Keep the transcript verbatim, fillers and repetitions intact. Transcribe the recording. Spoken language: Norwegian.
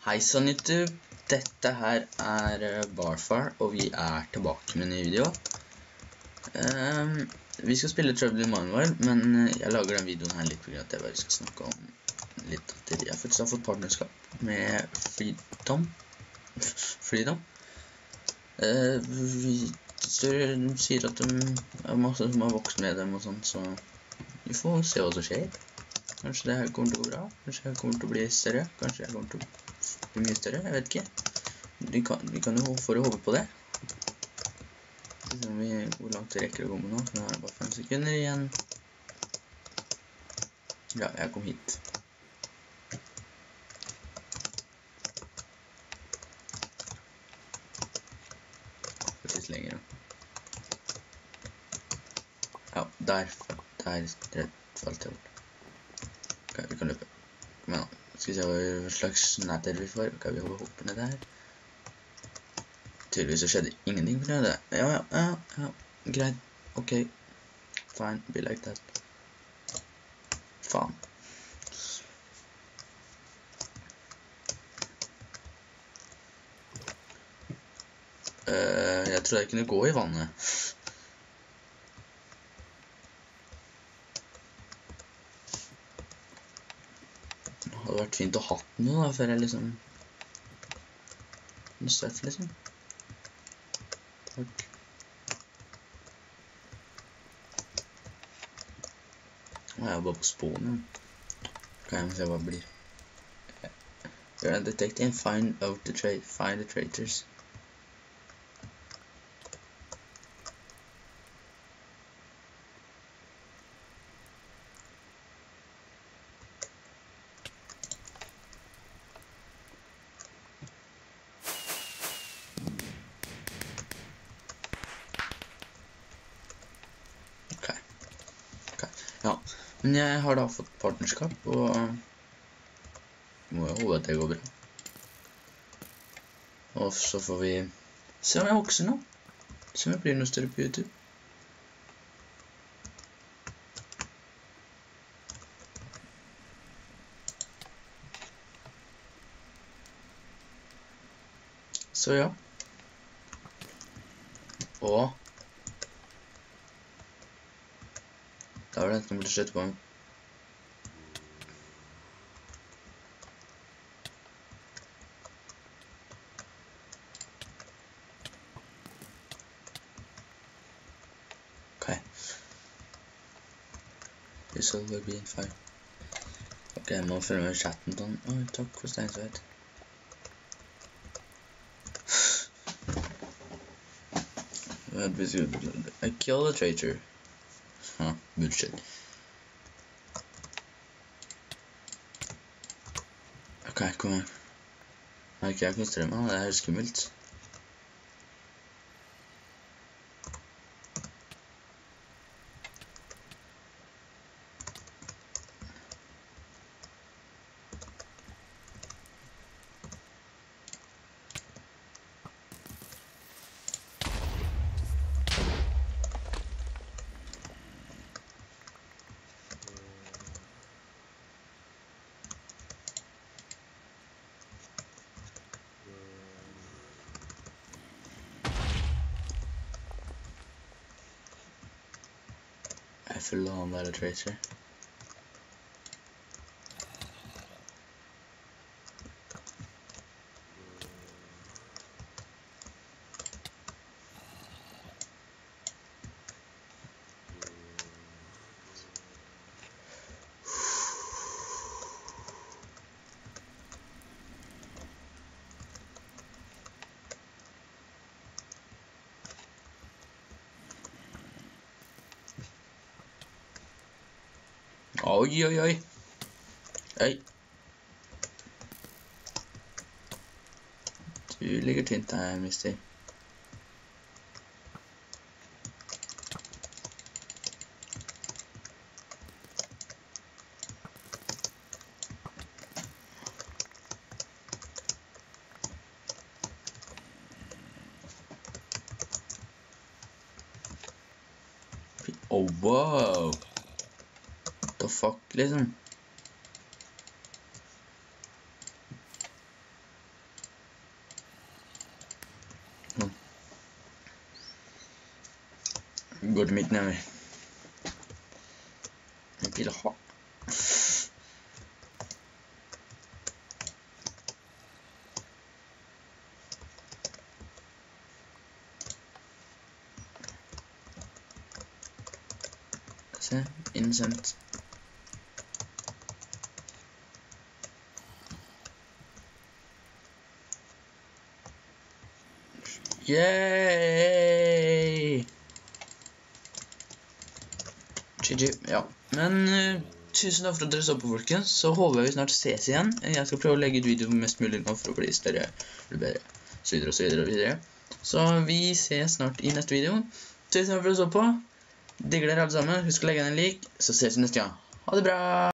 Hei sann YouTube, dette her er Barfar, og vi er tilbake med en ny video. Um, vi skal spille Trouble in Mind, men jeg lager den videoen her litt på grunn av at jeg bare skal snakke om litt at jeg faktisk har fått partnerskap med Freedom. Freedom. Uh, vi de sier at de er masse som har vokst med dem og sånn, så vi får se hva som skjer. Kanskje det her kommer til å gå bra, kanskje jeg kommer til å bli større, kanskje jeg kommer til å bli mye større, jeg vet ikke. Vi kan, vi kan jo for å håpe på det. Så vi, hvor langt det rekker å gå med nå, nå er det bare fem sekunder igjen. Ja, jeg kom hit. Faktisk lenger da. Ja, der, der, der falt jeg bort. Ok, vi kan løpe. Kom igjen da. Skal vi se hva slags netter vi får. Ok, vi holder hoppene der. Tydeligvis så skjedde ingenting på det. Ja, ja, ja, ja. Greit. Ok. Fine. Be like that. Faen. Uh, jeg trodde jeg kunne gå i vannet. Det hadde vært fint å ha noe da, før jeg liksom noe støtt liksom. Takk. Nå er jeg bare på spånen. Ok, jeg må se hva det blir. You're a detective and find out the tra find the traitors. Ja, men jeg har da fått partnerskap, og må jo håpe at det går bra. Og så får vi se om jeg vokser nå. Se om jeg blir noe større på YouTube. Så ja. Og da var det enten å bli slutt på meg. Ok. This will be in fire. Ok, jeg må følge med chatten sånn. Oi, takk for steinsveit. I kill a traitor. Huh, bullshit. Ok, kom igjen. Nei, ikke jeg koster meg, det er helt skummelt. I feel on that a traitor. Oi, oi, oi. Hei. Du ligger tynt her, mister. Oh, wow. What the fuck, liksom? Går til midten igjen, vi. En pil å ha. Se, innsendt. Yay! G G, ja. Men uh, tusen takk for at dere så på, folkens. Så håper jeg vi snart ses igjen. Jeg skal prøve å legge ut video mest mulig nå for å bli større, bli bedre, så videre og så videre og videre. Så vi ses snart i neste video. Tusen takk for at dere så på. Digger dere alle sammen. Husk å legge en like, så ses vi neste gang. Ha det bra!